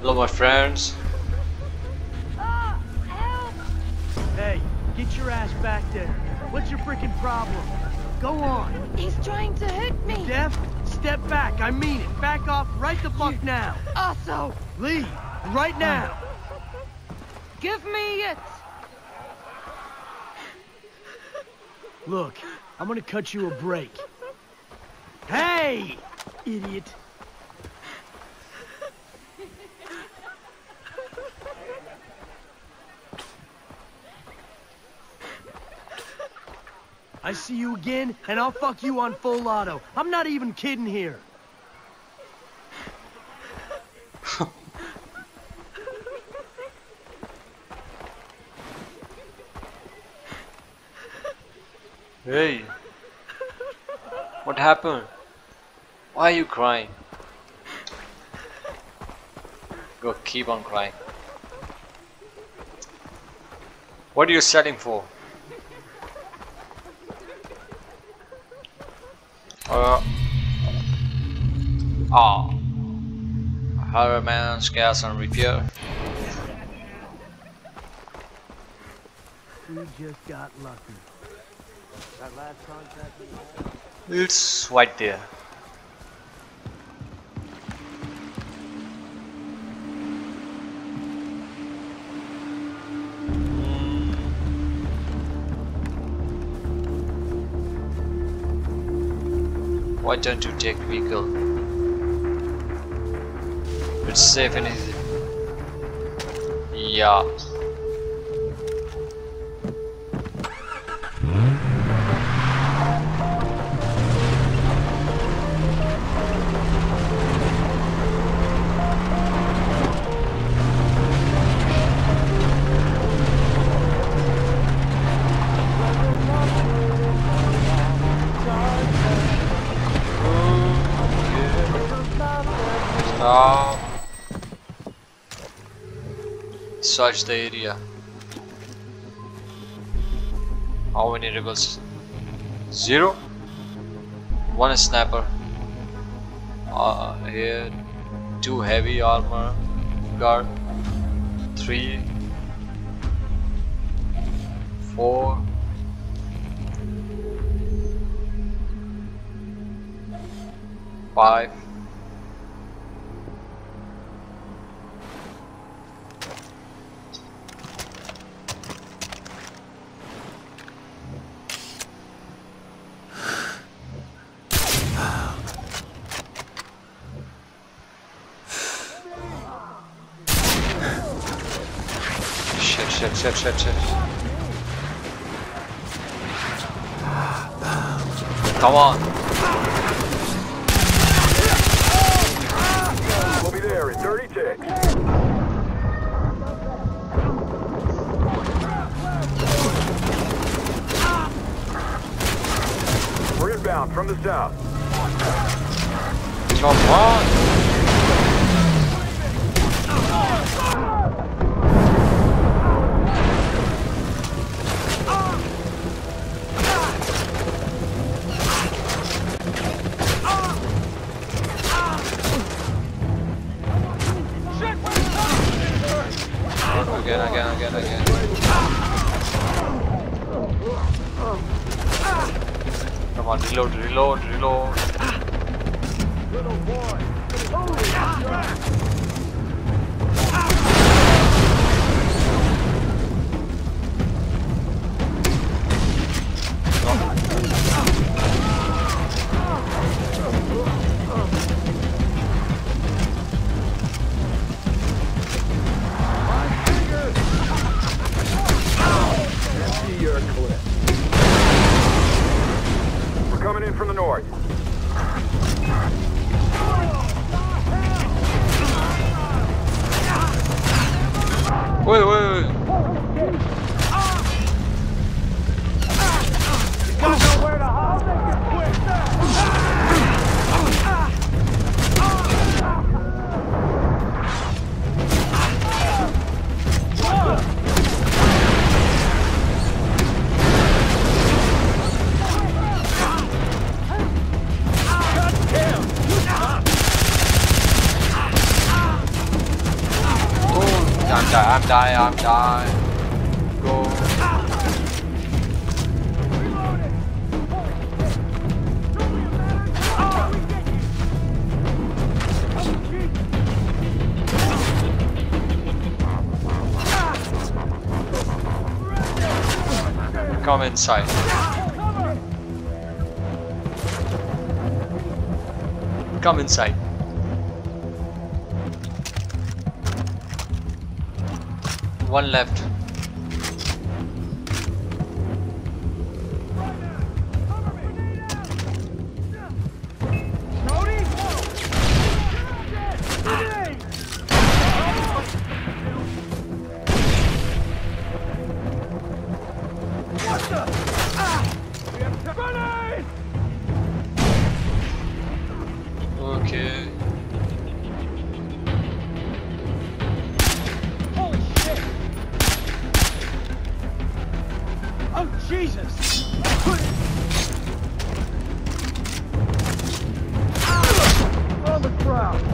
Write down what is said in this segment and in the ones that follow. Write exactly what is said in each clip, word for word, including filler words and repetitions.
Hello, my friends. Ah, help! Hey, get your ass back there. What's your freaking problem? Go on. He's trying to hit me. Deaf? Step back. I mean it. Back off right the fuck now. Also, Leave. Right now. give me it. Look, I'm gonna cut you a break. Hey! Idiot. I see you again, and I'll fuck you on full auto. I'm not even kidding here. Hey, what happened? Why are you crying? Go, keep on crying. What are you selling for? Uh, ah, Harriman's gas and repair. We just got lucky. That last contact we had. It's right there. Why don't you take vehicle? It's safe and easy. Yeah. Stop. Search the area. How many rebels? Zero. One sniper. Uh, here, two heavy armor guard. Three. Four. Five. Shit, shit, shit, shit, shit. Come on. We'll be there in thirty ticks. We're inbound from the south. Come on. Again, again, again, again. Come on, reload, reload, reload. Little boy. Holy You're clear. We're coming in from the north. Wait, wait, wait. Got nowhere to hide. die, I'm die, I'm die. Go. Come inside. Come inside. One left. Okay. Holy shit! Oh, Jesus! On the ground!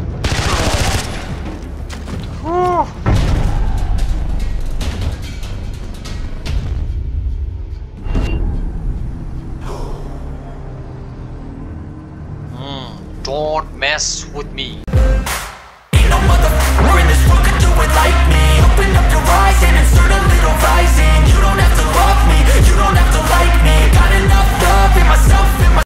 Mm, don't mess with me.